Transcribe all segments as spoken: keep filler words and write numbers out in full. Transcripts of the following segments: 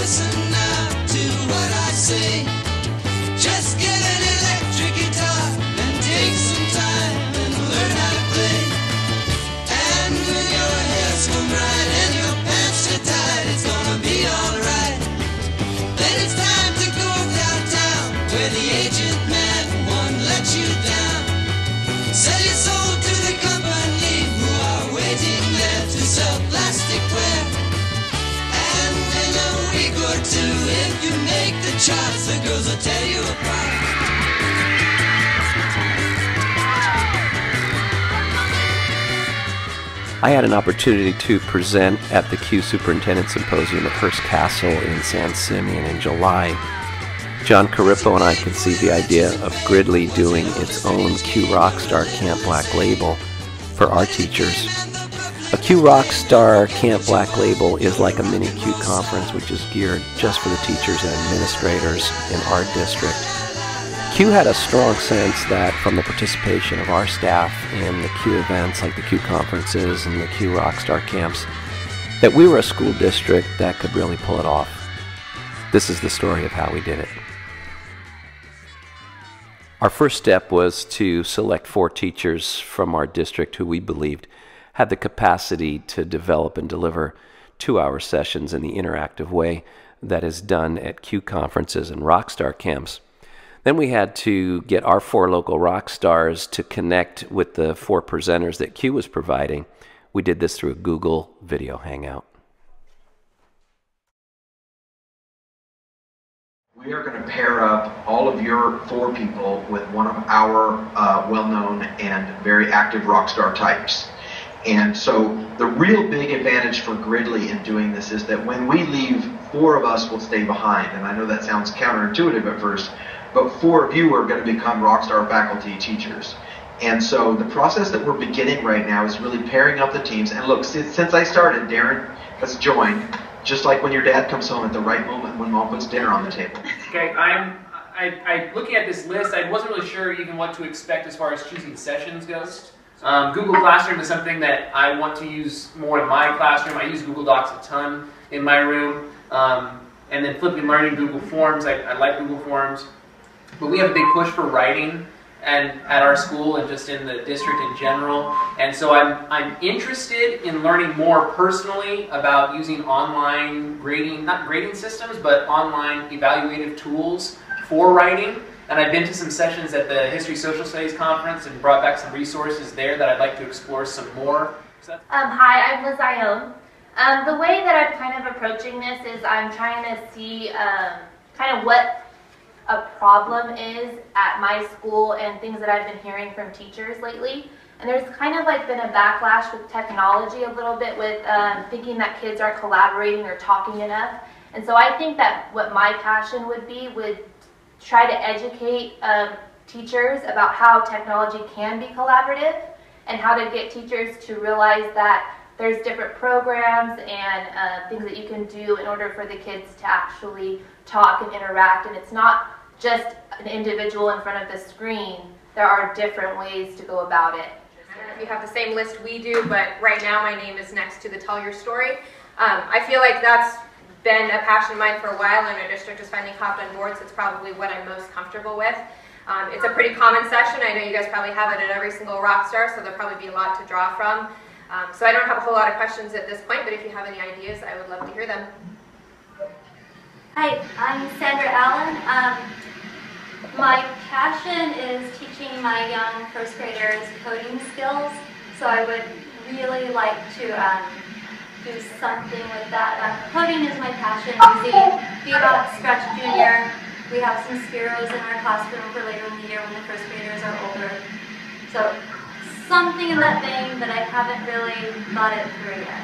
listen now to what I say. Just get an electric guitar and take some time and learn how to play. And when your hair's combed right and your pants are tight, it's gonna be alright. Then it's time to go downtown where the agent man won't let you down. Sell your soul to the company who are waiting there to sell plastic ware. And in a week or two, if you make the charts, the girls will tear you apart. I had an opportunity to present at the Q Superintendent Symposium at Hearst Castle in San Simeon in July. John Carippo and I conceived the idea of Gridley doing its own Q Rockstar Camp Black Label for our teachers. A Q Rockstar Camp Black Label is like a mini Q conference, which is geared just for the teachers and administrators in our district. Q had a strong sense that from the participation of our staff in the Q events like the Q conferences and the Q Rockstar camps, that we were a school district that could really pull it off. This is the story of how we did it. Our first step was to select four teachers from our district who we believed had the capacity to develop and deliver two-hour sessions in the interactive way that is done at Q conferences and Rockstar camps. Then we had to get our four local rock stars to connect with the four presenters that Q was providing. We did this through a Google Video Hangout. We are going to pair up all of your four people with one of our uh, well-known and very active rock star types. And so the real big advantage for Gridley in doing this is that when we leave, four of us will stay behind. And I know that sounds counterintuitive at first, but four of you are going to become Rockstar faculty teachers. And so the process that we're beginning right now is really pairing up the teams. And look, since, since I started, Darren has joined, just like when your dad comes home at the right moment when mom puts dinner on the table. Okay, I'm I, I, looking at this list, I wasn't really sure even what to expect as far as choosing sessions goes. Um, Google Classroom is something that I want to use more in my classroom. I use Google Docs a ton in my room. Um, and then flipping learning, Google Forms, I, I like Google Forms. But we have a big push for writing and at our school and just in the district in general. And so I'm, I'm interested in learning more personally about using online grading, not grading systems, but online evaluative tools for writing. And I've been to some sessions at the History Social Studies Conference and brought back some resources there that I'd like to explore some more. Um, hi, I'm Liz Ione. Um, the way that I'm kind of approaching this is I'm trying to see um, kind of what a problem is at my school and things that I've been hearing from teachers lately. And there's kind of like been a backlash with technology a little bit with um, thinking that kids aren't collaborating or talking enough. And so I think that what my passion would be would try to educate um, teachers about how technology can be collaborative and how to get teachers to realize that there's different programs and uh, things that you can do in order for the kids to actually talk and interact. And it's not just an individual in front of the screen. There are different ways to go about it. I don't know if you have the same list we do, but right now my name is next to the Tell Your Story. Um, I feel like that's been a passion of mine for a while, and our district has finally hopped on board, so it's probably what I'm most comfortable with. Um, it's a pretty common session. I know you guys probably have it at every single Rockstar, so there'll probably be a lot to draw from. Um, so I don't have a whole lot of questions at this point, but if you have any ideas, I would love to hear them. Hi, I'm Sandra Allen. Um, my passion is teaching my young first graders coding skills, so I would really like to um, do something with that. Um, coding is my passion. Using Bebop, Scratch Junior. We have some Spiros in our classroom for later in the year when the first graders are older. So something in that vein, but I haven't really thought it through yet.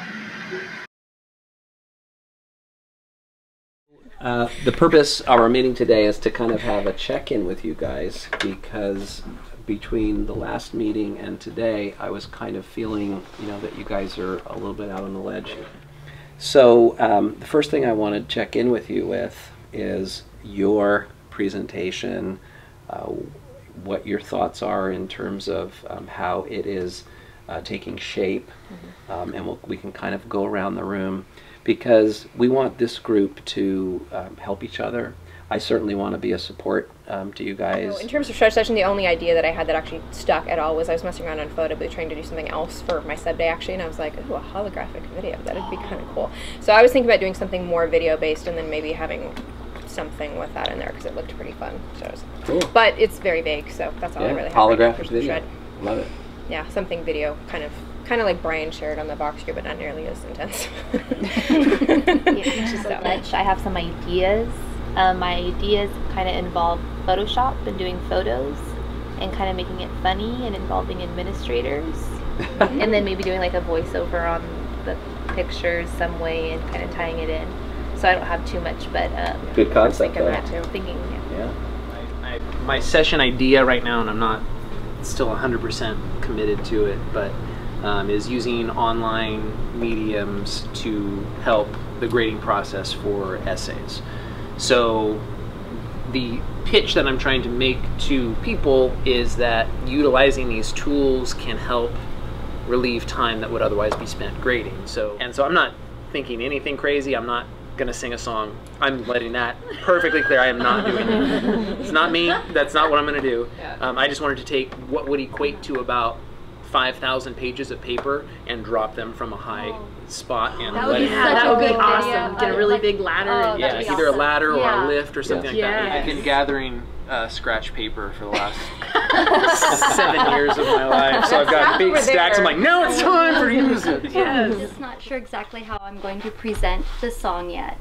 Uh, the purpose of our meeting today is to kind of have a check-in with you guys, because between the last meeting and today, I was kind of feeling, you know, that you guys are a little bit out on the ledge. So um, the first thing I want to check in with you with is your presentation, uh, what your thoughts are in terms of um, how it is uh, taking shape, mm-hmm. um, and we'll, we can kind of go around the room. because we want this group to um, help each other. I certainly want to be a support um, to you guys. So in terms of shred session, the only idea that I had that actually stuck at all was I was messing around on photo booth trying to do something else for my sub day actually, and I was like, ooh, a holographic video, that'd be kind of cool. So I was thinking about doing something more video based and then maybe having something with that in there because it looked pretty fun. So it was, cool. But it's very vague, so that's all yeah. I really have. Holographic right video. Shred. Love it. Yeah, something video, kind of, kind of like Brian shared on the box here, but not nearly as intense. Yeah, so much. I have some ideas. Um, my ideas kind of involve Photoshop and doing photos and kind of making it funny and involving administrators and then maybe doing like a voiceover on the pictures some way and kind of tying it in. So I don't have too much, but um, good concept. Thinking that too. Thinking, yeah. Yeah. I, I, my session idea right now, and I'm not still one hundred percent committed to it, but um, is using online mediums to help the grading process for essays. So the pitch that I'm trying to make to people is that utilizing these tools can help relieve time that would otherwise be spent grading. So, and so I'm not thinking anything crazy. I'm not gonna sing a song. I'm letting that perfectly clear. I am not doing it. It's not me. That's not what I'm gonna do. Um, I just wanted to take what would equate to about five thousand pages of paper and drop them from a high spot and That would let be it such that a would be good awesome. video. Get a really Like, big ladder. oh, and yeah, that'd be either a awesome. ladder or Yeah. a lift or something Yeah. like that. Yes. I've been gathering uh, scratch paper for the last seven years of my life, so I've got big stacks. I'm like, no, it's time for use it. I'm just not sure exactly how I'm going to present the song yet.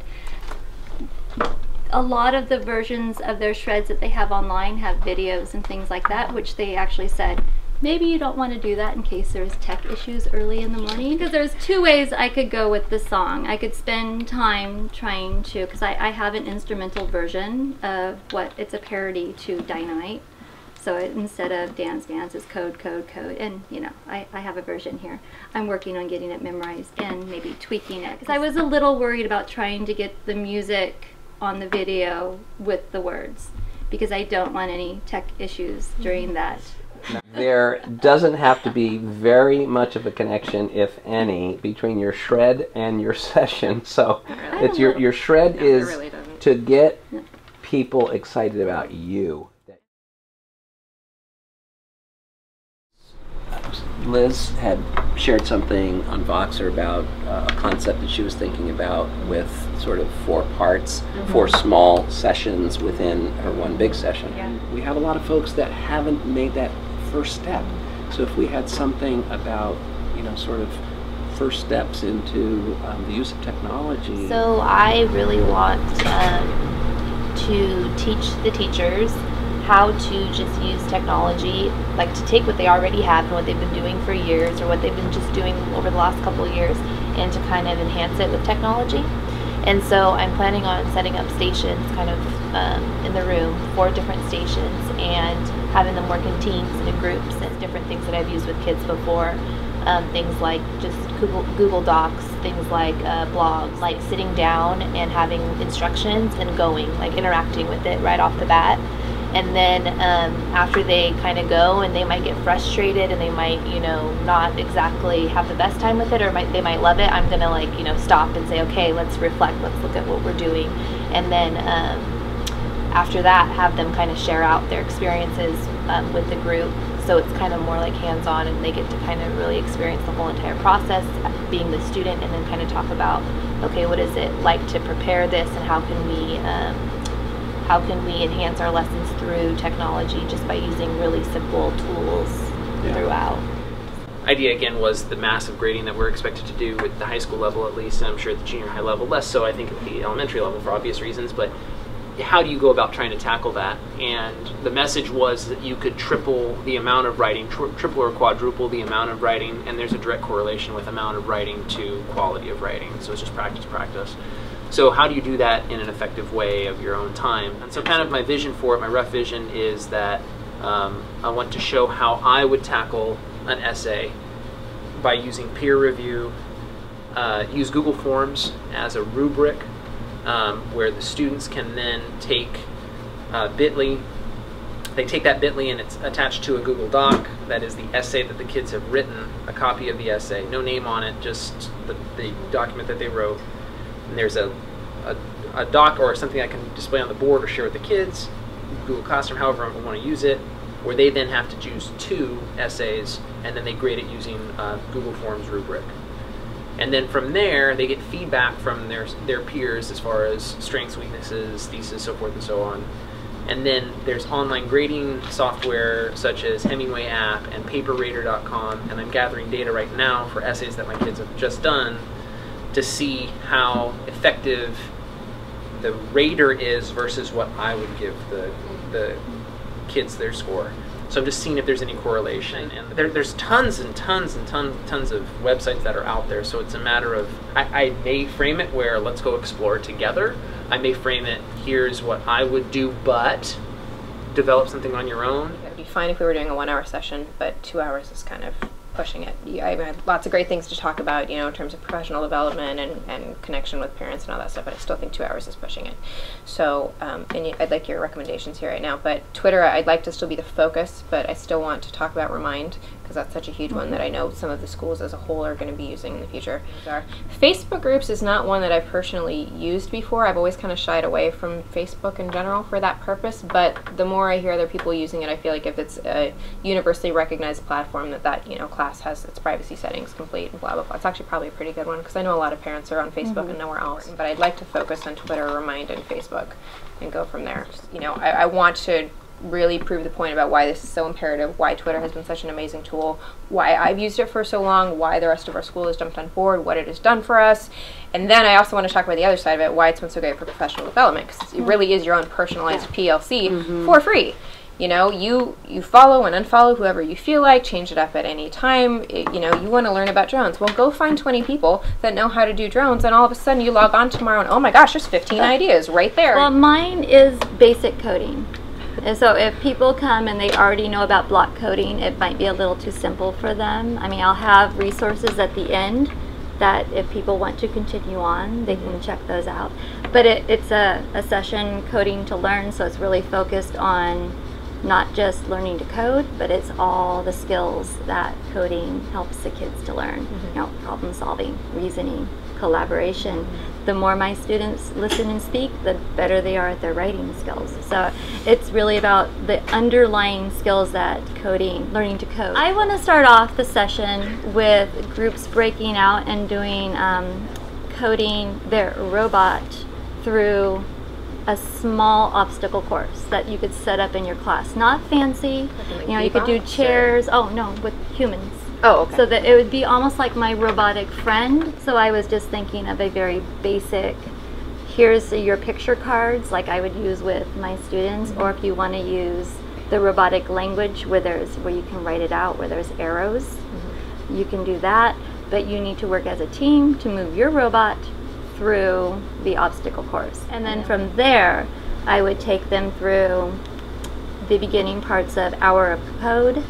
A lot of the versions of their shreds that they have online have videos and things like that, which they actually said, maybe you don't want to do that in case there's tech issues early in the morning. Because there's two ways I could go with the song. I could spend time trying to, because I, I have an instrumental version of what, it's a parody to Dynamite. So it, instead of Dance Dance, it's Code, Code, Code. And, you know, I, I have a version here. I'm working on getting it memorized and maybe tweaking it. Because I was a little worried about trying to get the music on the video with the words. Because I don't want any tech issues during that. There doesn't have to be very much of a connection, if any, between your shred and your session. So Really? it's your your shred No, it is really doesn't. to get No. people excited about you. Liz had shared something on Voxer about uh, a concept that she was thinking about with sort of four parts, Mm-hmm. four small sessions within her one big session. Yeah. We have a lot of folks that haven't made that first step. So if we had something about, you know, sort of first steps into um, the use of technology. So I really want um, to teach the teachers how to just use technology, like to take what they already have and what they've been doing for years or what they've been just doing over the last couple of years and to kind of enhance it with technology. And so I'm planning on setting up stations kind of um, in the room, four different stations, and having them work in teams and in groups and different things that I've used with kids before. Um, things like just Google, Google Docs, things like uh, blogs, like sitting down and having instructions and going, like interacting with it right off the bat. And then um, after they kind of go and they might get frustrated and they might, you know, not exactly have the best time with it or might, they might love it, I'm going to like, you know, stop and say, okay, let's reflect, let's look at what we're doing. And then um, after that, have them kind of share out their experiences um, with the group. So it's kind of more like hands-on and they get to kind of really experience the whole entire process being the student and then kind of talk about, okay, what is it like to prepare this and how can we um, how can we enhance our lessons through technology just by using really simple tools Yeah. throughout. Idea again was the massive grading that we're expected to do at the high school level at least, and I'm sure at the junior high level less so, I think at the elementary level for obvious reasons, but how do you go about trying to tackle that? And the message was that you could triple the amount of writing, tri triple or quadruple the amount of writing, and there's a direct correlation with amount of writing to quality of writing, so it's just practice, practice. So how do you do that in an effective way of your own time? And so kind of my vision for it, my rough vision is that um, I want to show how I would tackle an essay by using peer review, uh, use Google Forms as a rubric um, where the students can then take uh, bit.ly, they take that bit.ly and it's attached to a Google Doc that is the essay that the kids have written, a copy of the essay, no name on it, just the, the document that they wrote. and there's a, a, a doc or something I can display on the board or share with the kids, Google Classroom, however I want to use it, where they then have to choose two essays, and then they grade it using uh, Google Forms rubric. And then from there, they get feedback from their, their peers as far as strengths, weaknesses, thesis, so forth and so on. And then there's online grading software such as Hemingway app and paper rater dot com, and I'm gathering data right now for essays that my kids have just done to see how effective the rater is versus what I would give the, the kids their score. So I'm just seeing if there's any correlation. And there, there's tons and tons and tons tons of websites that are out there. So it's a matter of, I, I may frame it where let's go explore it together. I may frame it, here's what I would do, but develop something on your own. It'd be fine if we were doing a one hour session, but two hours is kind of pushing it. I had lots of great things to talk about, you know, in terms of professional development and, and connection with parents and all that stuff, but I still think two hours is pushing it. So, um, and I'd like your recommendations here right now, but Twitter, I'd like to still be the focus, but I still want to talk about Remind, because that's such a huge one that I know some of the schools as a whole are going to be using in the future. Facebook groups is not one that I've personally used before. I've always kind of shied away from Facebook in general for that purpose, but the more I hear other people using it, I feel like if it's a universally recognized platform that that, you know, class has its privacy settings complete and blah, blah, blah. It's actually probably a pretty good one, because I know a lot of parents are on Facebook mm-hmm. and nowhere else, but I'd like to focus on Twitter, Remind, and Facebook and go from there. You know, I, I want to really prove the point about why this is so imperative, why Twitter has been such an amazing tool, why I've used it for so long, why the rest of our school has jumped on board, what it has done for us. And then I also want to talk about the other side of it, why it's been so great for professional development, because it really is your own personalized yeah. P L C mm-hmm. for free. You know, you, you follow and unfollow whoever you feel like, change it up at any time. It, you know, you want to learn about drones. Well, go find twenty people that know how to do drones, and all of a sudden you log on tomorrow and, oh my gosh, there's fifteen ideas right there. Well, mine is basic coding. And so if people come and they already know about block coding, it might be a little too simple for them. I mean, I'll have resources at the end that if people want to continue on, they can check those out. But it, it's a, a session coding to learn, so it's really focused on not just learning to code, but it's all the skills that coding helps the kids to learn. Mm-hmm. You know, problem solving, reasoning, collaboration. Mm-hmm. The more my students listen and speak, the better they are at their writing skills. So it's really about the underlying skills that coding, learning to code. I want to start off the session with groups breaking out and doing um, coding their robot through a small obstacle course that you could set up in your class. Not fancy, like you know, you could do chairs. Or? Oh no, with humans. Oh, okay. So that it would be almost like my robotic friend. So I was just thinking of a very basic, here's your picture cards like I would use with my students, mm-hmm. or if you want to use the robotic language where there's where you can write it out, where there's arrows, mm-hmm. you can do that, but you need to work as a team to move your robot through the obstacle course. And then from there, I would take them through the beginning parts of Hour of Code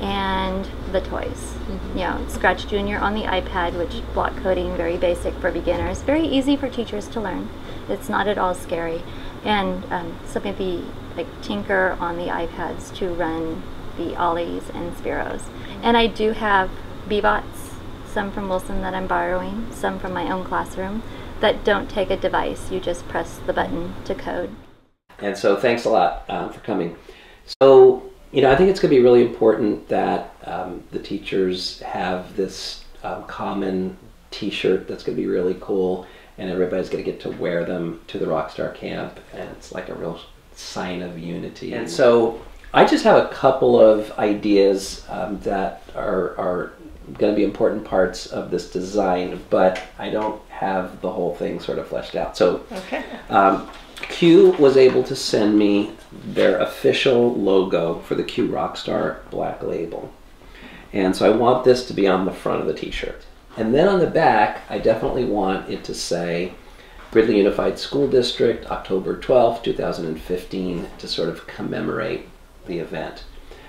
and the toys. Mm-hmm. You know, Scratch Junior on the iPad, which block coding, very basic for beginners, very easy for teachers to learn. It's not at all scary. And um, something the like Tinker on the iPads to run the ollies and Spiros. And I do have B-Bots, some from Wilson that I'm borrowing, some from my own classroom, that don't take a device. You just press the button to code. And so thanks a lot um, for coming. So, you know, I think it's going to be really important that um, the teachers have this um, common t-shirt that's going to be really cool, and everybody's going to get to wear them to the Rockstar Camp, and it's like a real sign of unity. And so I just have a couple of ideas um, that are, are going to be important parts of this design, but I don't have the whole thing sort of fleshed out. So okay. um, Q was able to send me their official logo for the Q Rockstar Black Label. And so I want this to be on the front of the t-shirt. And then on the back, I definitely want it to say Gridley Unified School District, October twelfth, two thousand fifteen, to sort of commemorate the event.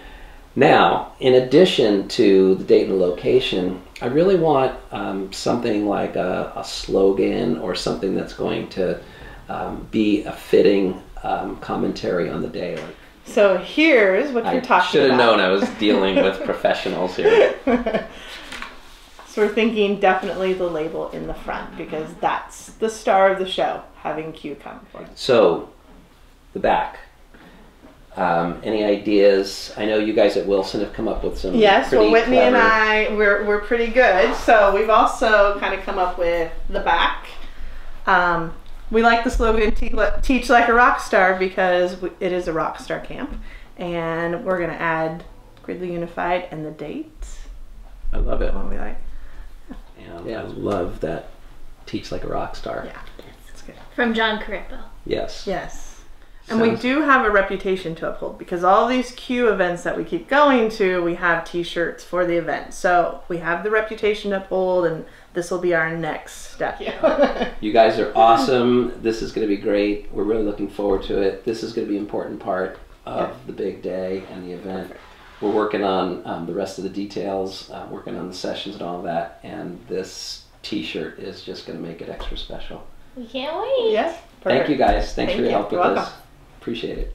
Now, in addition to the date and location, I really want um, something like a, a slogan or something that's going to um, be a fitting um, commentary on the day. So here's what I you're talking about. should have known I was dealing with professionals here. So So we're thinking definitely the label in the front because that's the star of the show, having Q come for us. So, the back. Um, any ideas? I know you guys at Wilson have come up with some. Yes, pretty well, Whitney clever... and I, we're, we're pretty good. So we've also kind of come up with the back. Um, we like the slogan, teach like a rock star, because it is a rock star camp. And we're going to add Gridley Unified and the date. I love it. What we like. And yeah, I love that. Teach like a rock star. Yeah, it's good. From John Carippo. Yes. Yes. And we do have a reputation to uphold because all these Q events that we keep going to, we have t-shirts for the event. So we have the reputation to uphold, and this will be our next step. You guys are awesome. This is going to be great. We're really looking forward to it. This is going to be an important part of yeah. the big day and the event. Perfect. We're working on um, the rest of the details, uh, working on the sessions and all of that, and this t-shirt is just going to make it extra special. We can't wait. Yes. Perfect. Thank you guys. Thanks Thank for your you. help with You're this. welcome. Appreciate it.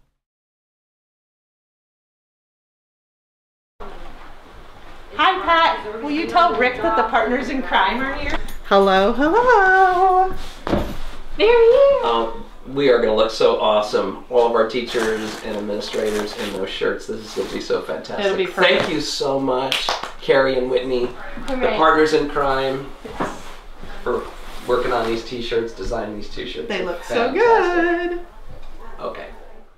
Hi, Pat. Will you tell Rick that the partners in crime are here? Hello, hello. They're here. Um, we are going to look so awesome. All of our teachers and administrators in those shirts. This is going to be so fantastic. It'll be perfect. Thank you so much, Carrie and Whitney, All the right. partners in crime, for working on these t-shirts, designing these t-shirts. They look fantastic. so good. Okay.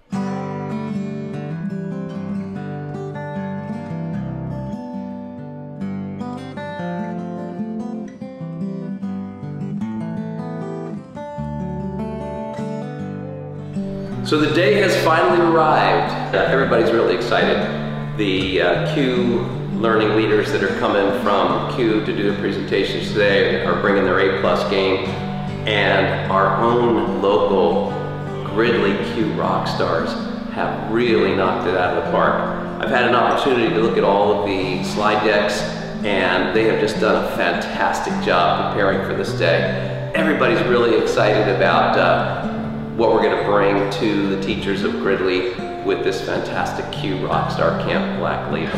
So the day has finally arrived. Uh, everybody's really excited. The uh, Q learning leaders that are coming from Q to do the presentations today are bringing their A plus game, and our own local Gridley Q rock stars have really knocked it out of the park. I've had an opportunity to look at all of the slide decks, and they have just done a fantastic job preparing for this day. Everybody's really excited about uh, what we're going to bring to the teachers of Gridley with this fantastic Q Rockstar Camp Black Label.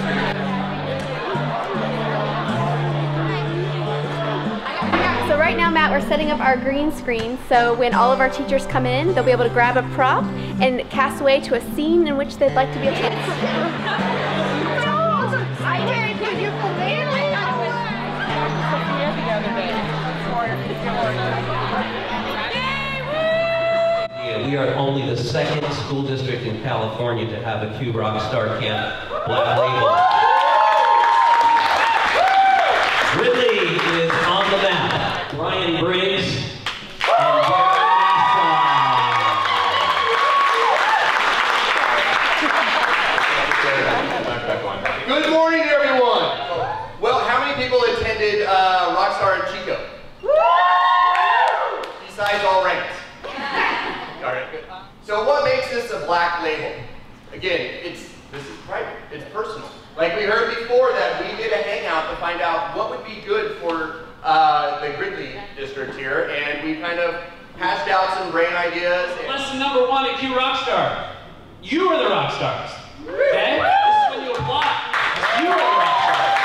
So right now, Matt, we're setting up our green screen, so when all of our teachers come in, they'll be able to grab a prop and cast away to a scene in which they'd like to be able to. We are only the second school district in California to have a Q Rockstar Camp Black Label. Gridley is on the map. Ryan Briggs and Jeremy. Good morning, everyone. Well, how many people attended uh, Rockstar in Chico? Besides all ranks. All right, good. So what makes this a black label? Again, it's this is private. It's personal. Like we heard before that we did a hangout to find out what would be good for uh, the Gridley district here, and we kind of hashed out some brain ideas. And lesson number one at Q Rockstar: you are the rock stars. Okay, this is when you apply. You are the rock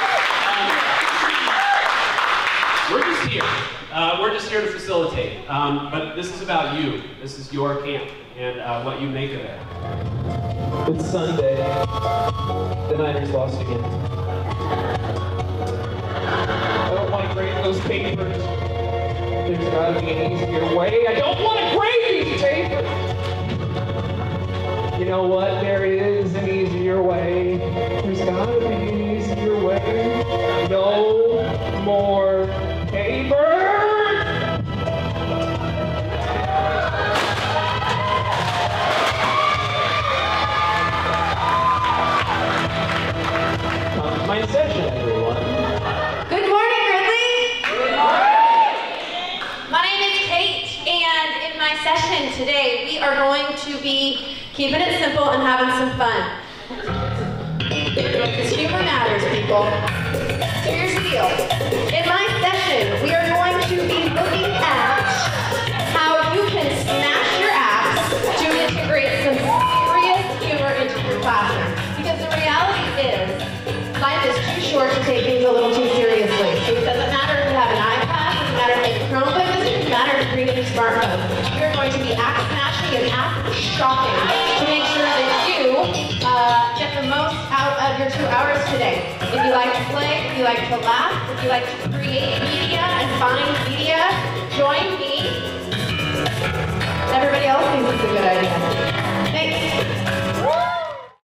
stars. Um, we're just here. Uh, we're just here to facilitate, um, but this is about you. This is your camp and uh, what you make of it. It's Sunday. The Niners lost again. I don't want to grade those papers. There's got to be an easier way. I don't want to grade these papers. You know what? There is an easier way. There's got to be an easier way. No more papers. My session, everyone. Good morning, Gridley. Good morning. My name is Kate, and in my session today, we are going to be keeping it simple and having some fun. Because humor matters, people. So here's the deal. In my session, we are going to be looking at how you can smash your apps to integrate some serious humor into your classroom. Because the reality is, life is too short to take things a little too seriously. So shopping to make sure that you uh, get the most out of your two hours today. If you like to play, if you like to laugh, if you like to create media and find media, join me. Everybody else thinks it's a good idea. Thanks.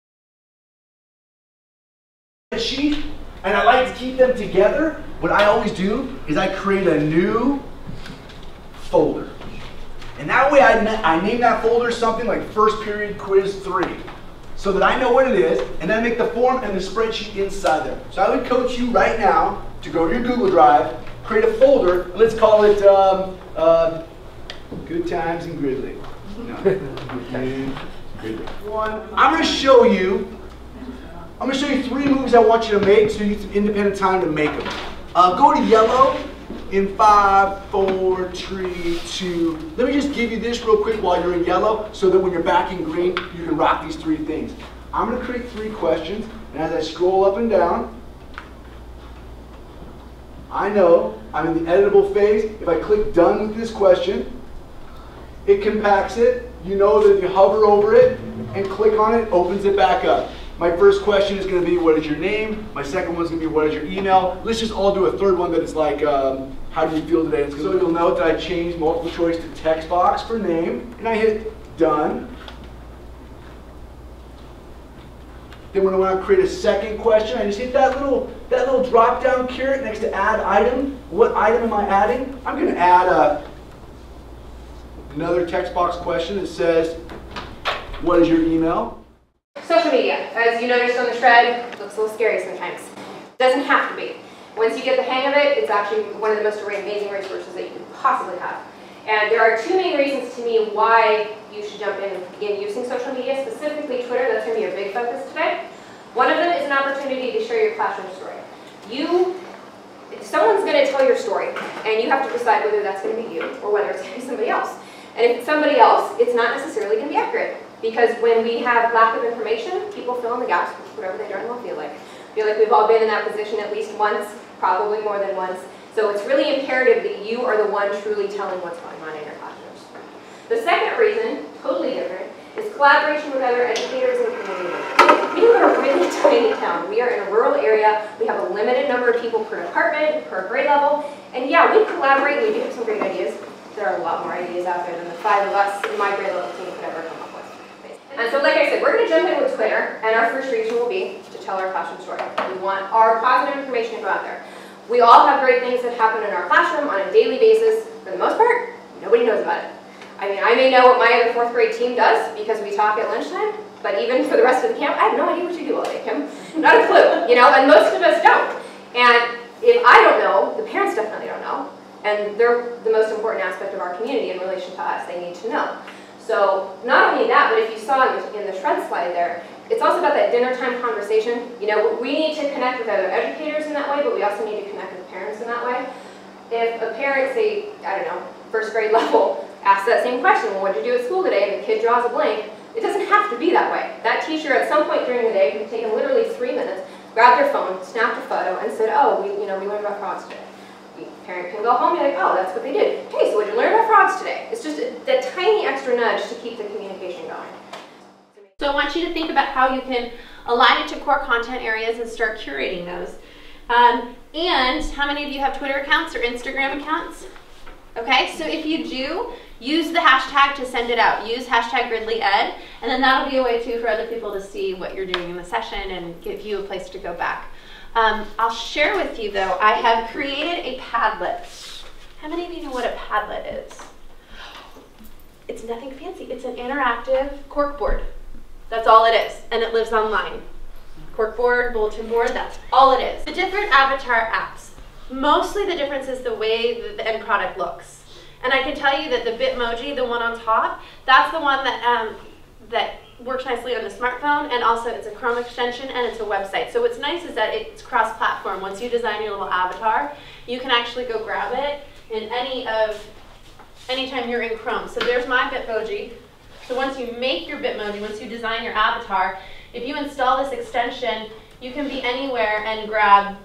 Sheet, and I like to keep them together. What I always do is I create a new folder. And that way I, I name that folder something like first period quiz three. So that I know what it is, and then I make the form and the spreadsheet inside there. So I would coach you right now to go to your Google Drive, create a folder, and let's call it um, uh, Good Times in Gridley. No, Good Times Gridley. One. I'm going to show you I'm going to show you three moves I want you to make so you have independent time to make them. Uh, go to yellow in five, four, three, two. Let me just give you this real quick while you're in yellow so that when you're back in green, you can rock these three things. I'm going to create three questions, and as I scroll up and down, I know I'm in the editable phase. If I click done with this question, it compacts it. You know that if you hover over it and click on it, it opens it back up. My first question is going to be, what is your name? My second one is going to be, what is your email? Let's just all do a third one that is like, um, how do you feel today? It's so you'll note that I changed multiple choice to text box for name, and I hit done. Then when I want to create a second question, I just hit that little, that little drop down caret next to add item. What item am I adding? I'm going to add a, another text box question that says, what is your email? Social media, as you noticed on the shred, looks a little scary sometimes. Doesn't have to be. Once you get the hang of it, it's actually one of the most amazing resources that you could possibly have. And there are two main reasons to me why you should jump in and begin using social media, specifically Twitter. That's going to be a big focus today. One of them is an opportunity to share your classroom story. You, someone's going to tell your story, and you have to decide whether that's going to be you or whether it's going to be somebody else. And if it's somebody else, it's not necessarily going to be accurate. Because when we have lack of information, people fill in the gaps with whatever they darn well feel like. I feel like we've all been in that position at least once, probably more than once. So it's really imperative that you are the one truly telling what's going on in your classrooms. The second reason, totally different, is collaboration with other educators and community members. We live in a really tiny town. We are in a rural area. We have a limited number of people per department, per grade level. And yeah, we collaborate. We do have some great ideas. There are a lot more ideas out there than the five of us in my grade level team could ever come up with. And so like I said, we're going to jump in with Twitter, and our first reason will be to tell our classroom story. We want our positive information to go out there. We all have great things that happen in our classroom on a daily basis. For the most part, nobody knows about it. I mean, I may know what my other fourth grade team does because we talk at lunchtime, but even for the rest of the camp, I have no idea what you do all day, Kim. Not a clue, you know, and most of us don't. And if I don't know, the parents definitely don't know. And they're the most important aspect of our community in relation to us. They need to know. So not only that, but if you saw in the, in the shred slide there, it's also about that dinner time conversation. You know, we need to connect with other educators in that way, but we also need to connect with parents in that way. If a parent, say, I don't know, first grade level, asks that same question, well, what did you do at school today? And the kid draws a blank. It doesn't have to be that way. That teacher at some point during the day could have taken literally three minutes, grabbed their phone, snapped a photo, and said, oh, we, you know, we learned about frogs today. The parent can go home and be like, oh, that's what they did. Hey, so what did you learn about frogs today? It's just a, that tiny extra nudge to keep the communication going. So I want you to think about how you can align it to core content areas and start curating those. Um, and how many of you have Twitter accounts or Instagram accounts? Okay, so if you do, use the hashtag to send it out. Use hashtag Gridley Ed, and then that'll be a way too for other people to see what you're doing in the session and give you a place to go back. Um, I'll share with you though, I have created a Padlet. How many of you know what a Padlet is? It's nothing fancy. It's an interactive corkboard. That's all it is, and it lives online. Corkboard, bulletin board, that's all it is. The different avatar apps. Mostly the difference is the way that the end product looks. And I can tell you that the Bitmoji, the one on top, that's the one that, um, that works nicely on the smartphone, and also it's a Chrome extension and it's a website. So what's nice is that it's cross-platform. Once you design your little avatar, you can actually go grab it in any of, anytime you're in Chrome. So there's my Bitmoji. So once you make your Bitmoji, once you design your avatar, if you install this extension, you can be anywhere and grab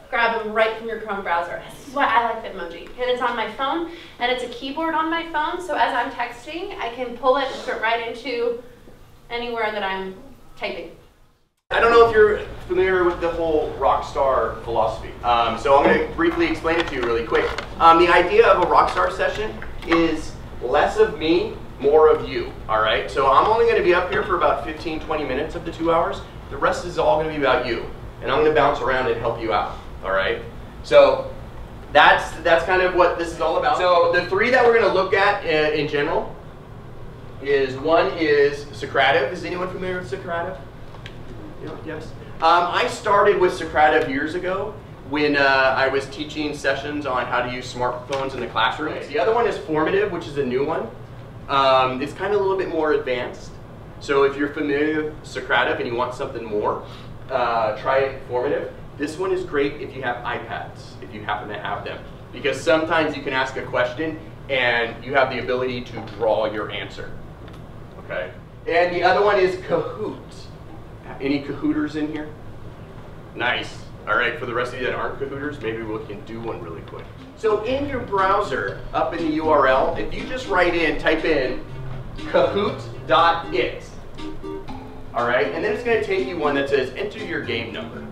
grab them right from your Chrome browser. This is why I like Bitmoji. And it's on my phone, and it's a keyboard on my phone, so as I'm texting, I can pull it and put it right into anywhere that I'm typing. I don't know if you're familiar with the whole rockstar philosophy. Um, so I'm going to briefly explain it to you really quick. Um, the idea of a rockstar session is less of me, more of you, all right? So I'm only going to be up here for about fifteen, twenty minutes of the two hours. The rest is all going to be about you. And I'm going to bounce around and help you out, all right? So that's, that's kind of what this is all about. So the three that we're going to look at in, in general is, one is Socrative. Is anyone familiar with Socrative? Yes. Um, I started with Socrative years ago when uh, I was teaching sessions on how to use smartphones in the classroom. The other one is Formative, which is a new one. Um, it's kind of a little bit more advanced. So if you're familiar with Socrative and you want something more, uh, try Formative. This one is great if you have iPads, if you happen to have them. Because sometimes you can ask a question and you have the ability to draw your answer. Okay. And the other one is Kahoot. Any Kahooters in here? Nice. All right, for the rest of you that aren't Kahooters, maybe we can do one really quick. So in your browser, up in the U R L, if you just write in, type in kahoot dot it, all right, and then it's going to take you one that says enter your game number.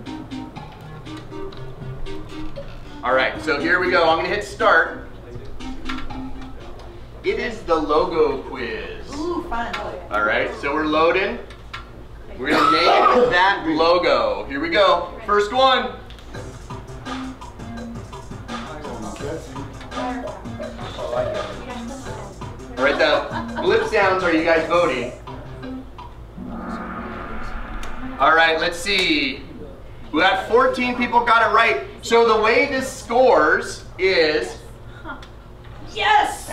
All right, so here we go. I'm going to hit start. It is the logo quiz. Ooh, fun. All right, so we're loading. We're going to name that logo. Here we go. First one. All right, the blip sounds, are you guys voting? All right, let's see. We got fourteen people got it right. So the way this scores is... Yes!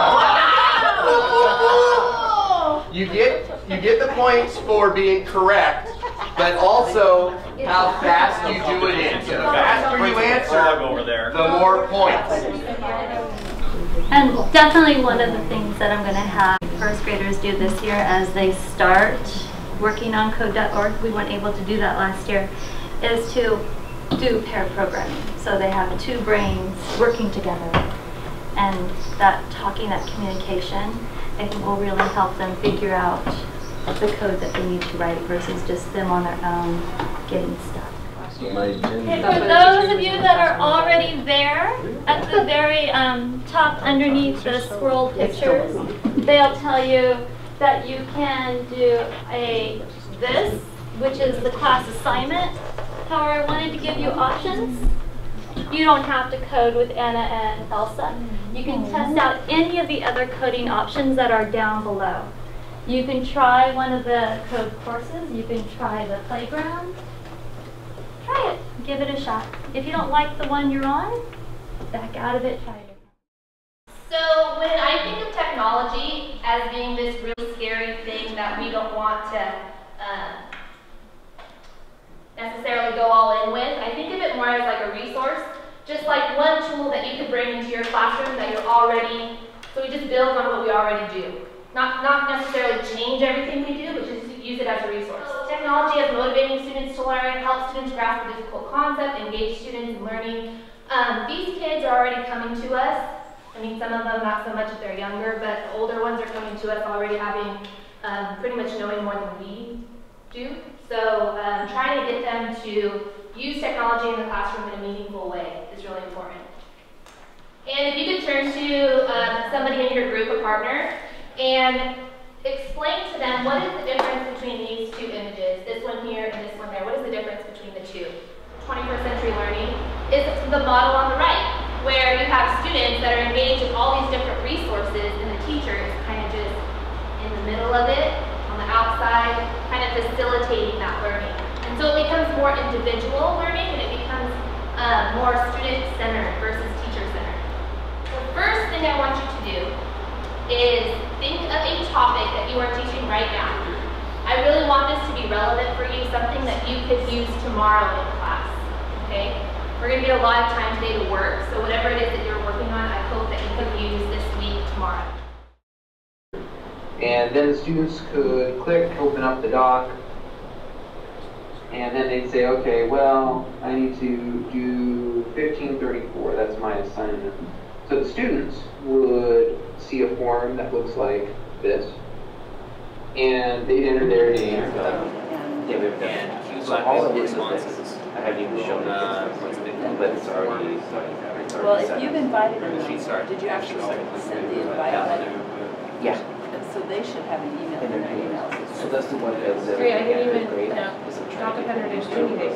You get you get the points for being correct, but also how fast you do it in. So the faster you answer, the more points. And definitely one of the things that I'm going to have first graders do this year as they start working on code dot org, we weren't able to do that last year, is to do pair programming. So they have two brains working together, and that talking, that communication, I think will really help them figure out the code that they need to write versus just them on their own getting stuck. Okay, for those of you that are already there, at the very um, top underneath the scroll pictures, they'll tell you that you can do a this, which is the class assignment. However, I wanted to give you options. You don't have to code with Anna and Elsa. You can test out any of the other coding options that are down below. You can try one of the code courses. You can try the playground. Try it. Give it a shot. If you don't like the one you're on, back out of it. Try it. So when I think of technology as being this really scary thing that we don't want to uh, necessarily go all in with, I think of it more as like a resource, just like one tool that you could bring into your classroom that you're already, so we just build on what we already do. Not, not necessarily change everything we do, but just use it as a resource. So technology as motivating students to learn, help students grasp a difficult concept, engage students in learning. Um, these kids are already coming to us. I mean, some of them not so much if they're younger, but the older ones are coming to us already having um, pretty much knowing more than we do. So um, trying to get them to use technology in the classroom in a meaningful way is really important. And if you could turn to um, somebody in your group, a partner, and explain to them what is the difference between these two images, this one here and this one there. What is the difference between the two? twenty-first century learning is the model on the right, where you have students that are engaged in all these different resources, and the teacher is kind of just in the middle of it, on the outside, kind of facilitating that learning. And so it becomes more individual learning, and it becomes uh, more student-centered versus teacher-centered. The first thing I want you to do is think of a topic that you are teaching right now. I really want this to be relevant for you, something that you could use tomorrow in class, okay? We're going to get a lot of time today to work, so whatever it is that you're working on, I hope that you could use this week tomorrow. And then the students could click, open up the doc, And then they'd say, okay, well, I need to do fifteen thirty-four, that's my assignment. So the students would see a form that looks like this, and they'd enter their name. Yeah, we've done that. So all of the responses, I haven't even shown uh, but it's already, it's already Well, if set. you've invited them, Sheets are did you actually send the invite letter? Yeah. So they should have an email in their emails. So that's the one that says. Great, I didn't even, you know, talk about it as training days.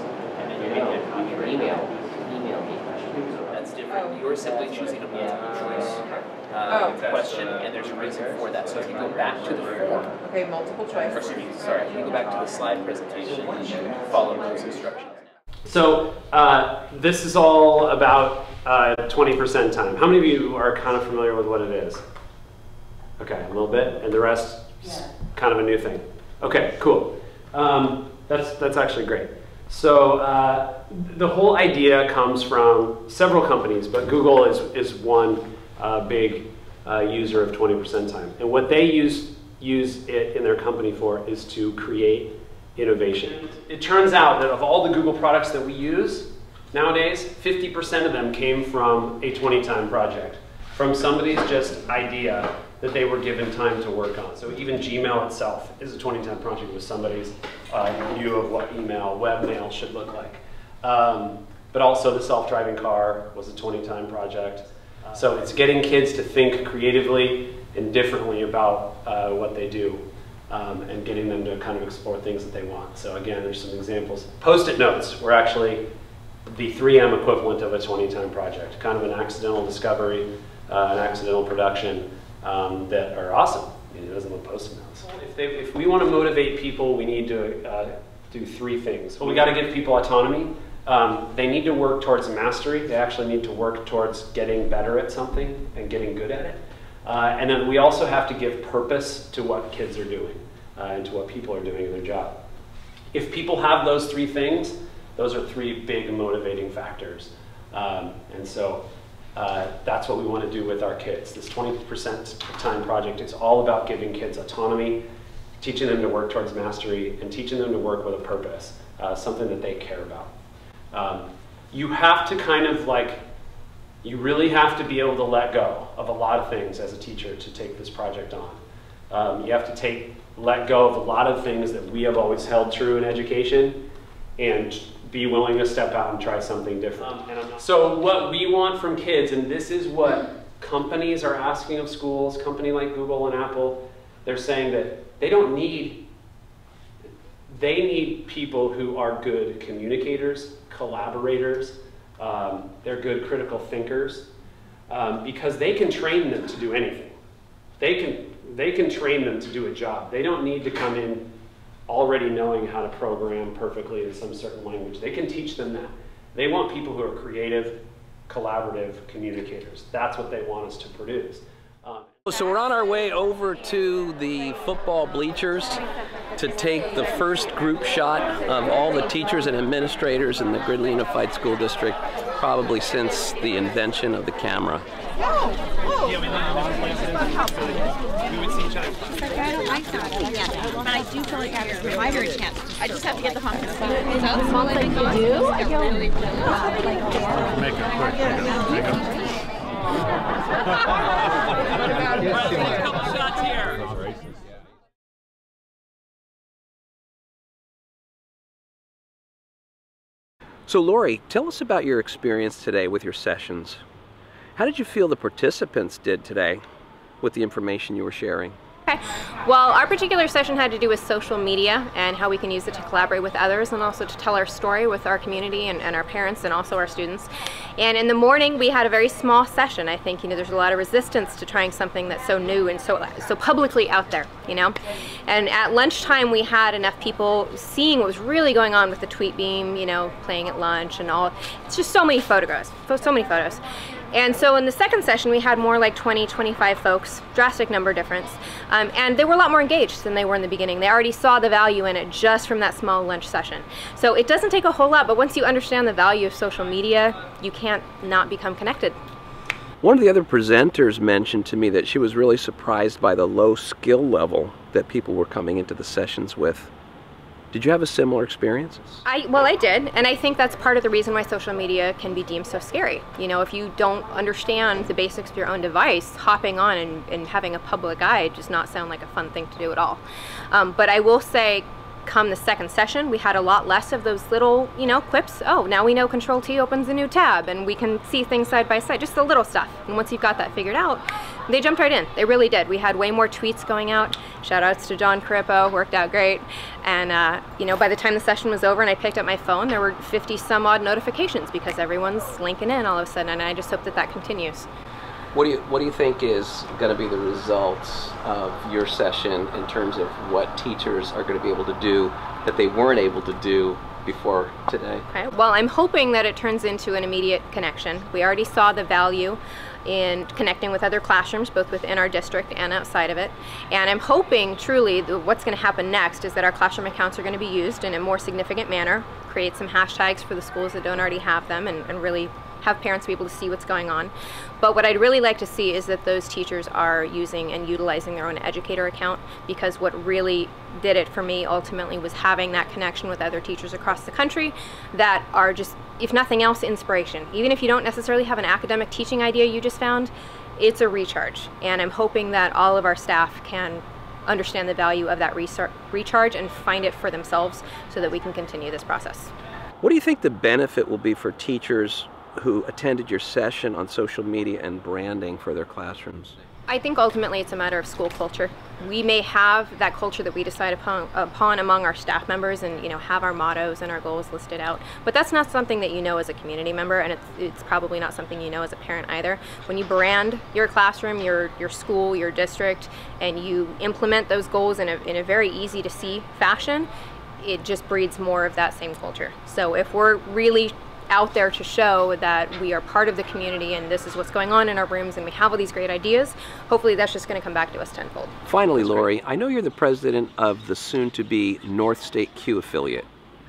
No, your email, email me questions. That's different. You're simply choosing a multiple choice uh, Oh. question, and there's a reason for that. So if you go back to the form, Okay, multiple choice. or excuse me, sorry, if you go back to the slide presentation, you follow those instructions. So uh, this is all about uh, twenty percent time. How many of you are kind of familiar with what it is? Okay, a little bit, and the rest is kind of a new thing. Okay, cool. Um, that's that's actually great. So uh, the whole idea comes from several companies, but Google is is one uh, big uh, user of twenty percent time, and what they use use it in their company for is to create innovation. It turns out that of all the Google products that we use nowadays, fifty percent of them came from a twenty time project, from somebody's just idea that they were given time to work on. So even Gmail itself is a twenty time project with somebody's uh, view of what email, webmail should look like. Um, but also the self-driving car was a twenty time project. Uh, so it's getting kids to think creatively and differently about uh, what they do. Um, and getting them to kind of explore things that they want. So again, there's some examples. Post-it notes were actually the three M equivalent of a twenty time project, kind of an accidental discovery, uh, an accidental production um, that are awesome. You know, it doesn't look post-it notes. If, they, if we want to motivate people, we need to uh, do three things. Well, we got to give people autonomy. Um, they need to work towards mastery. They actually need to work towards getting better at something and getting good at it. Uh, and then we also have to give purpose to what kids are doing uh, and to what people are doing in their job. If people have those three things, those are three big motivating factors. Um, and so uh, that's what we want to do with our kids. This twenty percent time project is all about giving kids autonomy, teaching them to work towards mastery, and teaching them to work with a purpose, uh, something that they care about. Um, you have to kind of like You really have to be able to let go of a lot of things as a teacher to take this project on. Um, you have to take, let go of a lot of things that we have always held true in education and be willing to step out and try something different. Um, so what we want from kids, and this is what companies are asking of schools, company like Google and Apple, they're saying that they don't need, they need people who are good communicators, collaborators, Um, they're good critical thinkers um, because they can train them to do anything. They can, they can train them to do a job. They don't need to come in already knowing how to program perfectly in some certain language. They can teach them that. They want people who are creative, collaborative communicators. That's what they want us to produce. Um, So we're on our way over to the football bleachers to take the first group shot of all the teachers and administrators in the Gridley Unified School District, probably since the invention of the camera. Yeah, we would see each other. I don't like that yet, but I do feel like I have to provide her a chance. I just have to get the honk. So that's all I think you do. I go really, really Make it quick. Make it. So Lori, tell us about your experience today with your sessions. How did you feel the participants did today with the information you were sharing? Okay. Well, our particular session had to do with social media and how we can use it to collaborate with others and also to tell our story with our community and, and our parents and also our students. And in the morning we had a very small session. I think, you know, there's a lot of resistance to trying something that's so new and so so publicly out there, you know. And at lunchtime we had enough people seeing what was really going on with the tweet beam, you know, playing at lunch and all. It's just so many photographs, so many photos. And so in the second session we had more like twenty, twenty-five folks, drastic number difference, um, and they were a lot more engaged than they were in the beginning. They already saw the value in it just from that small lunch session. So it doesn't take a whole lot, but once you understand the value of social media, you can't not become connected. One of the other presenters mentioned to me that she was really surprised by the low skill level that people were coming into the sessions with. Did Did you have a similar experience? I, well, I did, and I think that's part of the reason why social media can be deemed so scary. You know, if you don't understand the basics of your own device, hopping on and, and having a public eye does not sound like a fun thing to do at all. Um, but I will say, come the second session, we had a lot less of those little, you know, quips. Oh, now we know Control T opens a new tab, and we can see things side by side, just the little stuff. And once you've got that figured out, they jumped right in. They really did. We had way more tweets going out. Shout outs to John Carippo, worked out great. And uh, you know, by the time the session was over and I picked up my phone, there were fifty some odd notifications because everyone's linking in all of a sudden, and I just hope that that continues. What do you What do you think is going to be the results of your session in terms of what teachers are going to be able to do that they weren't able to do before today? Okay. Well, I'm hoping that it turns into an immediate connection. We already saw the value in connecting with other classrooms, both within our district and outside of it. And I'm hoping truly that what's going to happen next is that our classroom accounts are going to be used in a more significant manner, create some hashtags for the schools that don't already have them, and, and really have parents be able to see what's going on. But what I'd really like to see is that those teachers are using and utilizing their own educator account, because what really did it for me ultimately was having that connection with other teachers across the country that are just, if nothing else, inspiration. Even if you don't necessarily have an academic teaching idea you just found, it's a recharge. And I'm hoping that all of our staff can understand the value of that recharge and find it for themselves so that we can continue this process. What do you think the benefit will be for teachers who attended your session on social media and branding for their classrooms? I think ultimately it's a matter of school culture. We may have that culture that we decide upon, upon among our staff members, and you know, have our mottos and our goals listed out, but that's not something that you know as a community member, and it's, it's probably not something you know as a parent either. When you brand your classroom, your, your school, your district, and you implement those goals in a, in a very easy to see fashion, it just breeds more of that same culture. So if we're really out there to show that we are part of the community and this is what's going on in our rooms and we have all these great ideas, hopefully that's just going to come back to us tenfold. Finally, Lori, I know you're the president of the soon-to-be North State Q affiliate.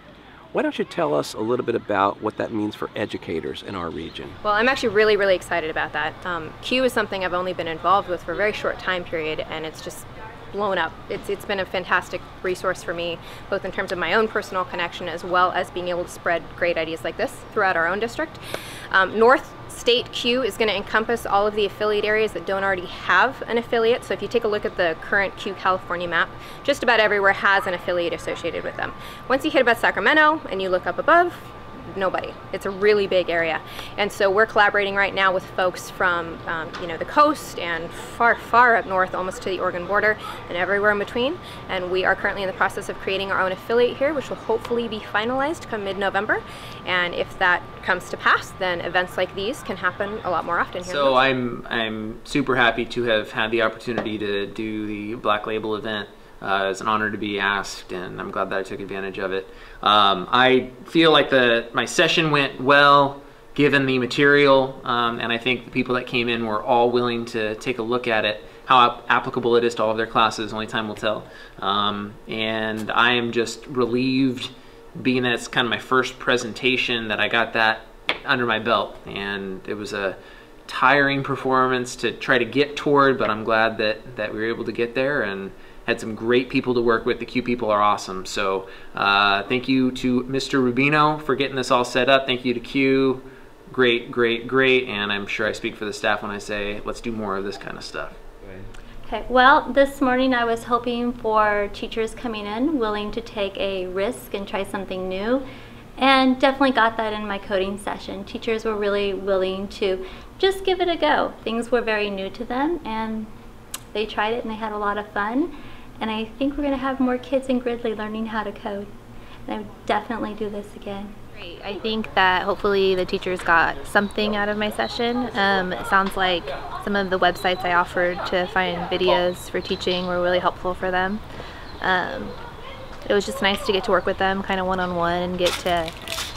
Why don't you tell us a little bit about what that means for educators in our region? Well, I'm actually really, really excited about that. Um, Q is something I've only been involved with for a very short time period, and it's just blown up. It's, it's been a fantastic resource for me, both in terms of my own personal connection as well as being able to spread great ideas like this throughout our own district. Um, North State Q is going to encompass all of the affiliate areas that don't already have an affiliate. So if you take a look at the current Q California map, just about everywhere has an affiliate associated with them. Once you hit about Sacramento and you look up above, nobody. It's a really big area. And so we're collaborating right now with folks from um, you know, the coast and far, far up north, almost to the Oregon border, and everywhere in between. And we are currently in the process of creating our own affiliate here, which will hopefully be finalized come mid-November. And if that comes to pass, then events like these can happen a lot more often here. So I'm, I'm super happy to have had the opportunity to do the Black Label event. Uh, it's an honor to be asked, and I'm glad that I took advantage of it. Um, I feel like the my session went well, given the material, um, and I think the people that came in were all willing to take a look at it. How ap applicable it is to all of their classes, only time will tell. Um, and I am just relieved, being that it's kind of my first presentation, that I got that under my belt. And it was a tiring performance to try to get toward, but I'm glad that, that we were able to get there, and had some great people to work with. The Q people are awesome. So uh, thank you to Mister Rubino for getting this all set up. Thank you to Q. Great, great, great. And I'm sure I speak for the staff when I say, let's do more of this kind of stuff. Okay, well, this morning I was hoping for teachers coming in willing to take a risk and try something new, and definitely got that in my coding session. Teachers were really willing to just give it a go. Things were very new to them, and they tried it and they had a lot of fun. And I think we're going to have more kids in Gridley learning how to code. And I would definitely do this again. Great. I think that hopefully the teachers got something out of my session. Um, it sounds like some of the websites I offered to find videos for teaching were really helpful for them. Um, it was just nice to get to work with them kind of one-on-one and get to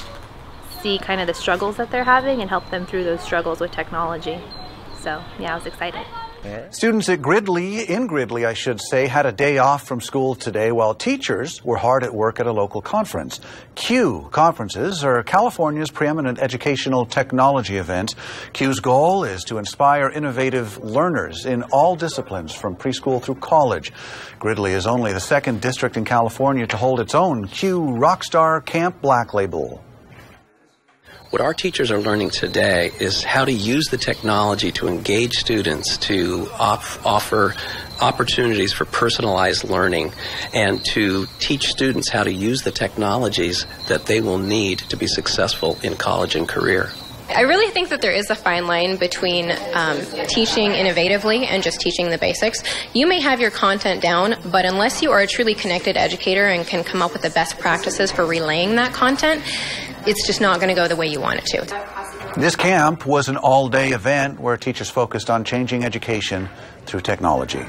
see kind of the struggles that they're having and help them through those struggles with technology. So yeah, I was excited. Students at Gridley, in Gridley, I should say, had a day off from school today while teachers were hard at work at a local conference. CUE conferences are California's preeminent educational technology event. CUE's goal is to inspire innovative learners in all disciplines from preschool through college. Gridley is only the second district in California to hold its own CUE Rockstar Camp Black Label. What our teachers are learning today is how to use the technology to engage students, to off offer opportunities for personalized learning, and to teach students how to use the technologies that they will need to be successful in college and career. I really think that there is a fine line between um, teaching innovatively and just teaching the basics. You may have your content down, but unless you are a truly connected educator and can come up with the best practices for relaying that content, it's just not going to go the way you want it to. This camp was an all-day event where teachers focused on changing education through technology.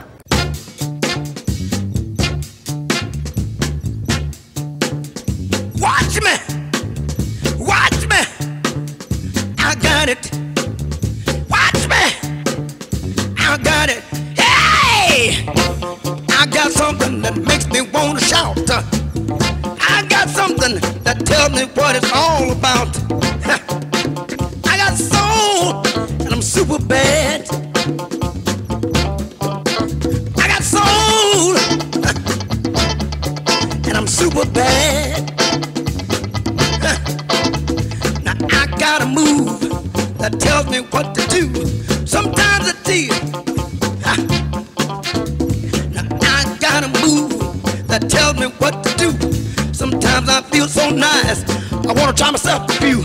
Watch me! Watch me! I got it! Watch me! I got it! Hey! I got something that makes me want to shout. I got something that tells me what it's all about. I got soul, and I'm super bad. I got soul, and I'm super bad. Now I got a move that tells me what to do. Sometimes it's deal. Now I got a move that tells me what to do. Sometimes I feel so nice, I want to try myself a few.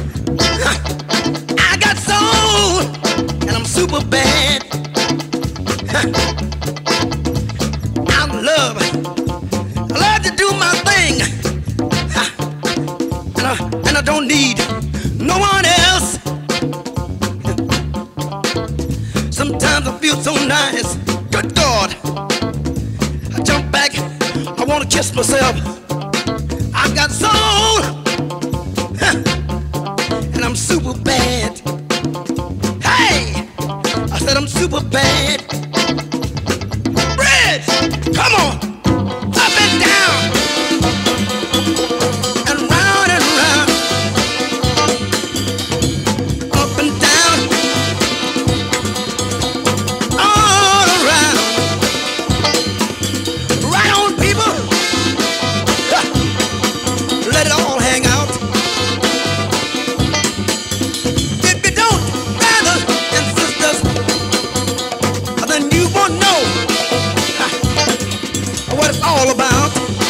I got soul, and I'm super bad. I love, I love to do my thing. And I, and I don't need no one else. Sometimes I feel so nice, good God. I jump back, I want to kiss myself. I've got soul, and I'm super bad. Hey, I said I'm super bad. Bridge, come on, up and down, and round and round, up and down, all around. Right on, people. Let it all hang out. If you don't, brothers and sisters, then you won't know what it's all about.